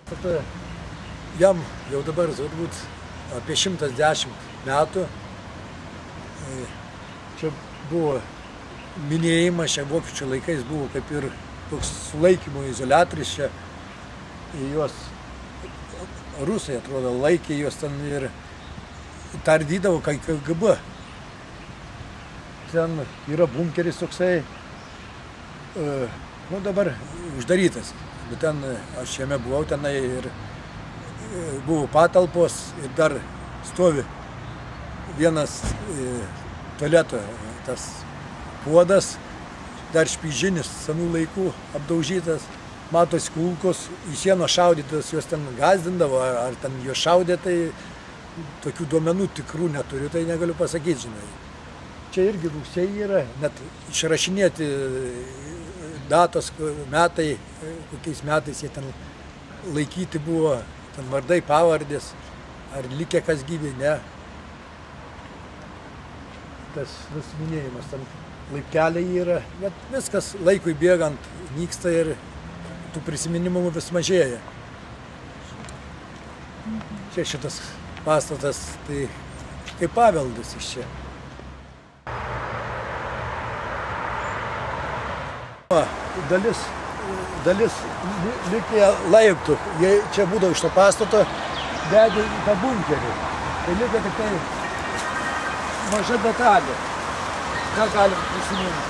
Jam jau dabar turbūt apie 110 metų. Čia buvo minėjimas, čia vokiečių laikais buvo kaip ir toks sulaikymo izoliatorius, čia juos rusai, atrodo, laikė juos ten ir tardydavo KGB. Ten yra bunkeris toksai, nu dabar uždarytas, bet ten aš jame buvau tenai ir buvo patalpos ir dar stovi vienas tualeto tas puodas, dar špižinis senų laikų apdaužytas, matosi kulkos, į sieną šaudytas, juos ten gazdindavo, ar ten juos šaudė, tai tokių duomenų tikrų neturiu, tai negaliu pasakyti, žinai. Čia irgi rūsiai yra, net išrašinėti datos, metai, kokiais metais jie ten laikyti buvo, ten vardai, pavardės, ar likę kas gyvi, ne. Tas minėjimas, ten laipteliai yra, bet viskas laikui bėgant nyksta ir tų prisiminimų vis mažėja. Čia šitas pastatas, tai kaip paveldas iš čia. Dalis likę laiptų, jie čia būdavo iš to pastato, vedė į tą bunkerį. Tai likę tik tai maža detalė. Ką galim prisiminti?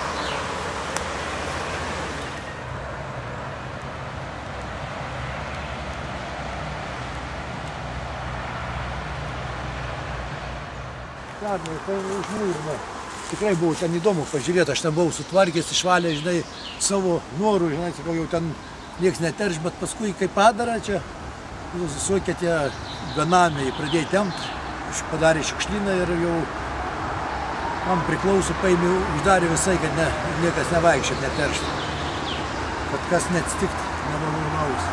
Pernai, tai užmūrino. Tikrai buvo ten įdomu pažiūrėti, aš ten buvau sutvarkęs, išvalę, žinai, savo norų, žinai, sakau, jau ten nieks neterš, bet paskui, kai padara čia, visokie tie benamiai pradėjo tempti, padarė šiukšlyną ir jau man priklauso, paėmė, uždarė visai, kad niekas nevaikščiot, neterštų, kad kas neatsitiktų, nemalonaus.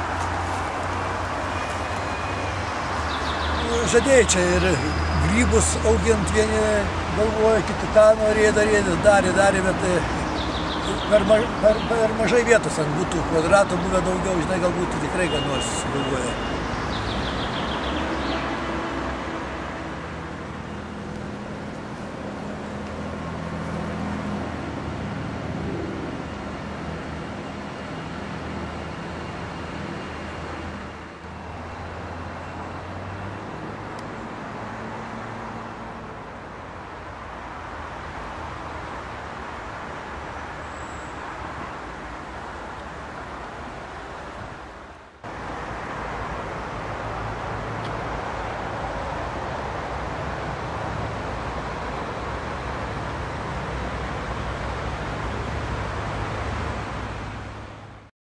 Žadėjai čia ir grybus augint, vieni galvoja, kiti tą norėjo darė, bet per mažai vietos, būtų kvadratų buvę daugiau, žinai, galbūt tikrai ką nors sugalvoja.